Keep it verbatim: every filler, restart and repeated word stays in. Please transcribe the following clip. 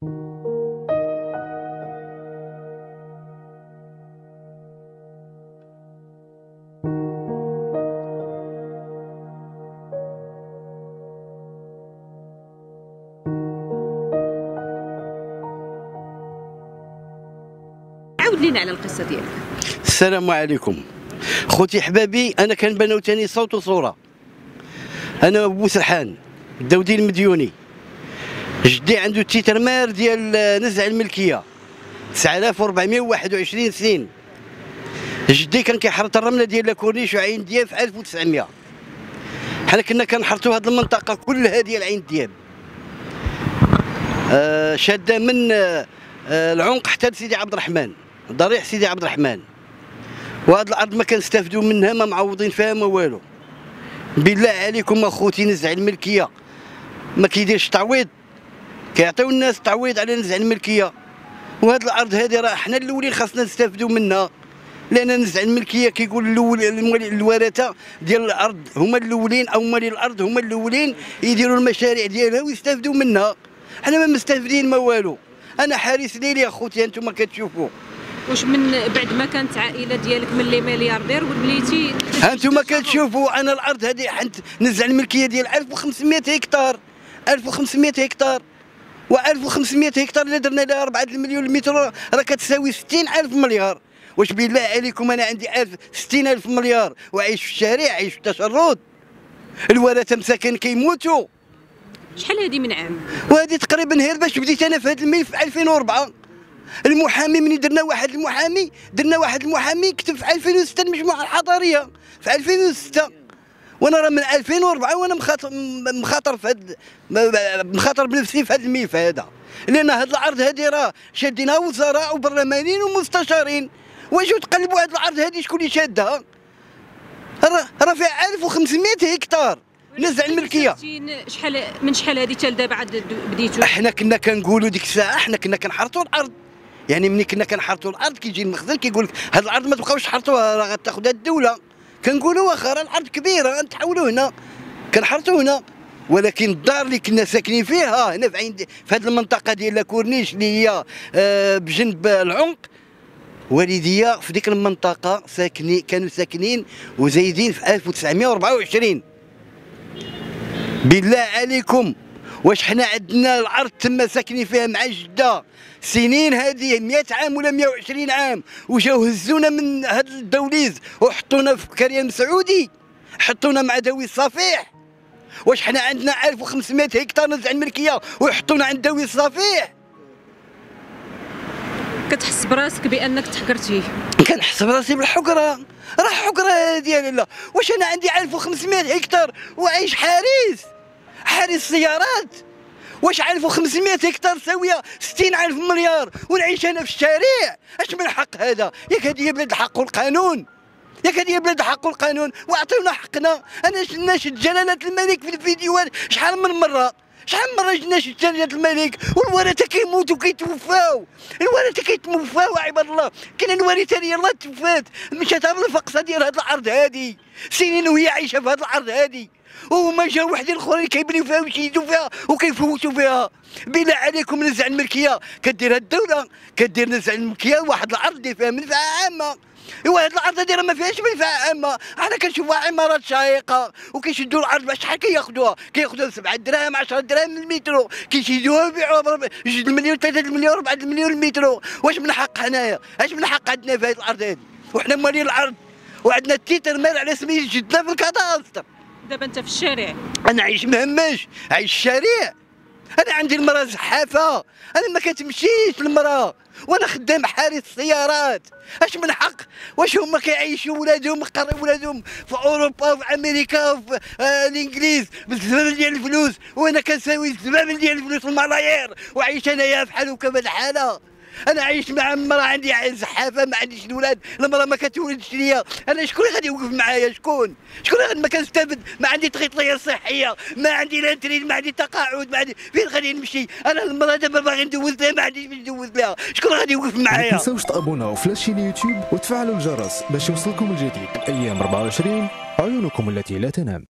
عاود لينا على القصه ديالك. السلام عليكم خوتي حبابي، انا كنبانو تاني صوت وصوره. انا بو سرحان الدودي المديوني، جدي عنده تيترمار ديال نزع الملكيه تسعة آلاف وأربعمائة وواحد وعشرين سنين. جدي كان كيحرط الرمله ديال لاكورنيش وعين دياب في ألف وتسعمائة. حنا كنا كنحرطوا هذه المنطقه كلها ديال عين دياب، آه شاده من آه العنق حتى لسيدي عبد الرحمن، ضريح سيدي عبد الرحمن. وهاد الارض ما كنستافدوا منها، ما معوضين فيها ما والو. بالله عليكم اخوتي، نزع الملكيه ما كيديرش تعويض، كيعطيو الناس تعويض على نزع الملكيه. وهاد الارض هذه راه حنا الاولين خاصنا نستافدوا منها، لان نزع الملكيه كيقول الاول الورثه ديال الارض هما الاولين، او مالي الارض هما الاولين يديروا المشاريع ديالها ويستافدوا منها. حنا ما مستافدين ما والو. انا حارس ليلي اخوتي، انتم كتشوفوا. واش من بعد ما كانت عائله ديالك ملي ملياردير وليتي هانتوما كتشوفوا؟ انا الارض هذه حنت نزع الملكيه ديال ألف وخمسمائة هكتار، ألف وخمسمائة هكتار، و ألف وخمسمائة هكتار الا درنا لها أربعة المليون المتر راه كتساوي ستين ألف مليار. واش بالله عليكم انا عندي ألف ستين ألف مليار وعايش في الشارع، عايش في التشرد، الورثه مساكن كيموتوا. شحال هذه من عام؟ وهذه تقريبا غير باش بديت انا في هذا الملف في ألفين وأربعة. المحامي مني درنا واحد المحامي درنا واحد المحامي كتب في ألفين وستة المجموعه الحضاريه في ألفين وستة، وانا راه من ألفين وأربعة وانا مخاطر مخاطر في هذا مخاطر بنفسي في هذا الملف هذا، لان هذه الارض هذه راه شادينها وزراء وبرلمانيين ومستشارين. واجوا تقلبوا هذه الارض هذه شكون اللي شادها؟ راه راه فيها ألف وخمسمائة هكتار نزع الملكيه. شحال من شحال هذه حتى لدابا عاد بديتوا؟ احنا كنا كنقولوا ديك الساعه، احنا كنا كنحرطوا الارض، يعني ملي كنا كنحرطوا الارض كيجي المخزن كيقول لك هذه الارض ما تبقاوش تحرطوها راه غتاخذها الدوله. كنقولوا واخا راه الارض كبيره نتحولوا هنا، كنحرطوا هنا. ولكن الدار اللي كنا ساكنين فيها هنا في عين في هذه المنطقه ديال لاكورنيش اللي هي آه بجنب العنق، والديا في ديك المنطقه ساكنين كانوا ساكنين وزايدين في ألف وتسعمائة وأربعة وعشرين. بالله عليكم واش حنا عندنا الارض تما ساكنين فيها مع جده سنين هذه مئة عام ولا مئة وعشرين عام، وجاو هزونا من هذا الدوليز وحطونا في كريم سعودي، حطونا مع ذوي الصفيح. واش حنا عندنا ألف وخمسمائة هكتار نزع الملكيه ويحطونا عند ذوي الصفيح؟ كتحس براسك بانك تحقرتي؟ كنحس براسي بالحقره، راه حقره ديالي. لا واش انا عندي ألف وخمسمائة هكتار وعايش حارس حارس سيارات؟ واش ألف وخمسمائة هكتار ساويه ستين ألف مليار ونعيش انا في الشارع؟ اش من حق هذا؟ ياك هذه هي بلاد الحق والقانون، ياك هذه هي بلاد الحق والقانون، واعطيونا حقنا. انا ناشد جلاله الملك في الفيديوهات شحال من مره، شحال من مره ناشد جلاله الملك، والورثه كيموتوا كيتوفاو، الورثه كيتوفاو عباد الله. كاين الورثه ديال الله توفات مشات على الفقصه ديال هذه الارض هذه سنين وهي عايشه في هذه الارض هذه، وهما جاو وحدين الاخرين كيبنيو فيها ويشيدوا فيها وكيفوتوا فيها. بالله عليكم نزع الملكيه كديرها الدوله، كدير نزع الملكيه لواحد الارض اللي فيها منفعه عامه. ايوا هاد الارض هادي راه ما فيهاش منفعه عامه، انا كنشوفها عمارات شاهقه وكيشدوا الارض شحال كياخذوها؟ كياخذوها سبعة دراهم عشرة دراهم المترو، كيشدوها ويبيعوها ب جوج المليون ثلاثة المليون أربعة المليون المترو. واش من حق حنايا؟ اش من حق عندنا في هاد الارض هادي؟ وحنا مالين الارض وعندنا التيتر مال على سميت جدنا في الكاداستر. دابا انت في الشارع؟ انا عايش مهمش، عايش الشارع. انا عندي المراه زحافه، انا ما كتمشيش المراه، وانا خدام حارس سيارات. اش من حق؟ واش هما كيعيشوا ولادهم ولادهم في اوروبا وفي امريكا وفي آه الانجليز بزاف ديال الفلوس، وانا كنساوي بزاف ديال الفلوس الملايير وعايش انايا بحال هكا بهاد الحاله. انا عايش مع مرا عندي زحافه، ما عنديش الولاد، المرا ما كتولدش ليا. انا شكون اللي غادي يوقف معايا؟ شكون شكون اللي ما كنستافد؟ ما عندي تغطيه صحيه، ما عندي لا تريد، ما عندي تقاعد، ما عندي فين غادي نمشي؟ انا المرا دابا باغي ندوز لها، ما عنديش باش ندوز لها. شكون اللي غادي يوقف معايا؟ ما تنساوش تابوناو في لاشين يوتيوب وتفعلوا الجرس باش يوصلكم الجديد. ايام أربعة وعشرين عيونكم التي لا تنام.